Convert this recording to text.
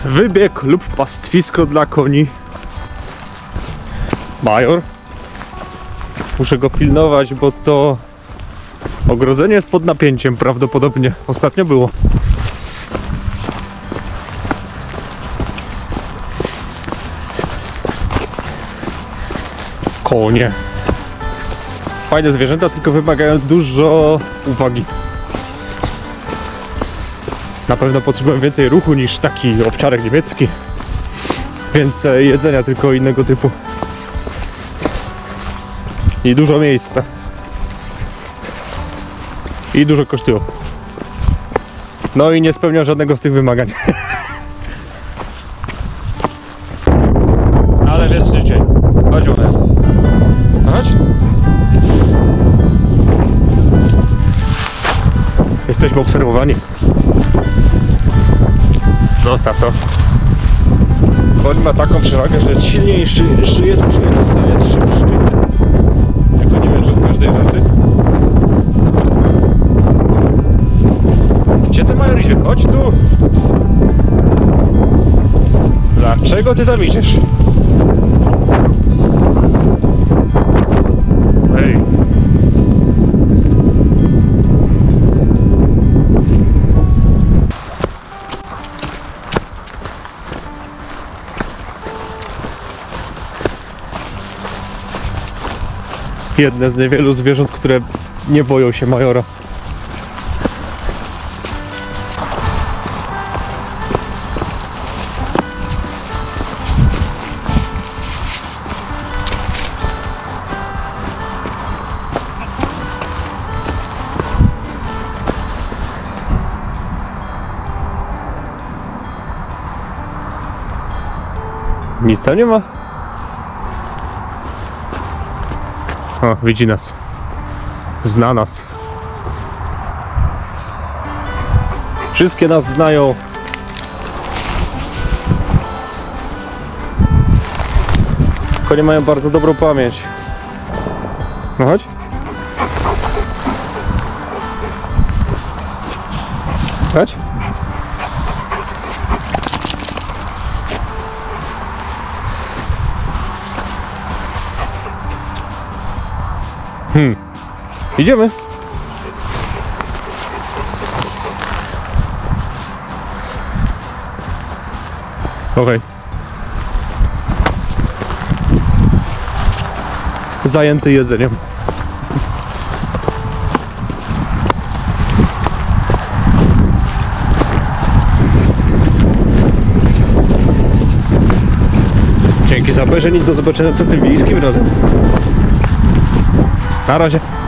Wybieg lub pastwisko dla koni. Major. Muszę go pilnować, bo to ogrodzenie jest pod napięciem prawdopodobnie. Ostatnio było. Konie. Fajne zwierzęta, tylko wymagają dużo uwagi. Na pewno potrzebują więcej ruchu niż taki owczarek niemiecki. Więcej jedzenia, tylko innego typu. I dużo miejsca. I dużo kosztują. No i nie spełnią żadnego z tych wymagań. Ale wiesz, życie. Chodź, one. Chodź. Jesteśmy obserwowani. Zostaw to. Koń ma taką przewagę, że jest silniejszy, żyje to jest szybszy. Tylko nie wiem, że od każdej rasy. Gdzie ty, Major, idzie? Chodź tu! Dlaczego ty tam idziesz? Hej! Jedne z niewielu zwierząt, które nie boją się Majora. Nic tam nie ma. O, widzi nas. Zna nas. Wszystkie nas znają. Konie mają bardzo dobrą pamięć. No chodź. Chodź. Idziemy. Okej. Zajęty jedzeniem. Dzięki za obejrzenie. Do zobaczenia następnym wiejskim razem. Na razie.